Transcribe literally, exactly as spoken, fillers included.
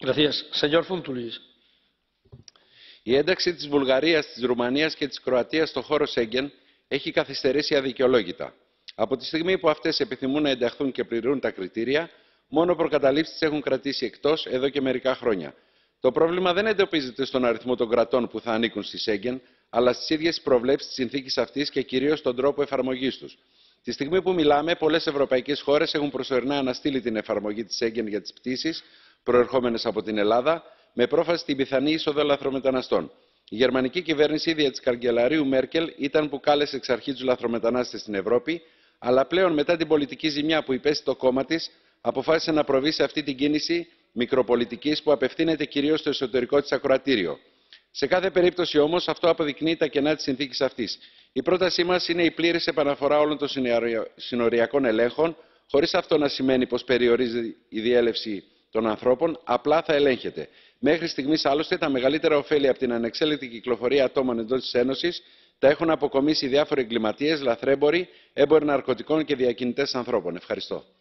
Η ένταξη της Βουλγαρίας, της Ρουμανίας και της Κροατίας στο χώρο Σέγγεν έχει καθυστερήσει αδικαιολόγητα. Από τη στιγμή που αυτές επιθυμούν να ενταχθούν και πληρούν τα κριτήρια, μόνο προκαταλήψεις έχουν κρατήσει εκτός εδώ και μερικά χρόνια. Το πρόβλημα δεν εντοπίζεται στον αριθμό των κρατών που θα ανήκουν στη Σέγγεν, αλλά στις ίδιες προβλέψεις της συνθήκης αυτής και κυρίως στον τρόπο εφαρμογής τους. Τη στιγμή που μιλάμε, πολλές ευρωπαϊκές χώρες έχουν προσωρινά αναστείλει την εφαρμογή της Schengen για τις πτήσεις προερχόμενες από την Ελλάδα, με πρόφαση την πιθανή είσοδο λαθρομεταναστών. Η γερμανική κυβέρνηση δια της καγκελαρίου Μέρκελ ήταν που κάλεσε εξ αρχής τους λαθρομετανάστες στην Ευρώπη, αλλά πλέον μετά την πολιτική ζημιά που υπέστη το κόμμα της, αποφάσισε να προβεί σε αυτή την κίνηση μικροπολιτικής που απευθύνεται κυρίως στο εσωτερικό της ακροατήριο. Σε κάθε περίπτωση όμως αυτό αποδεικνύει τα κενά της συνθήκης αυτής. Η πρότασή μας είναι η πλήρης επαναφορά όλων των συνοριακών ελέγχων, χωρίς αυτό να σημαίνει πως περιορίζει η διέλευση των ανθρώπων, απλά θα ελέγχεται. Μέχρι στιγμής άλλωστε τα μεγαλύτερα ωφέλη από την ανεξέλεγκτη κυκλοφορία ατόμων εντός της Ένωσης τα έχουν αποκομίσει διάφοροι εγκληματίες, λαθρέμποροι, έμποροι ναρκωτικών και διακινητές ανθρώπων. Ευχαριστώ.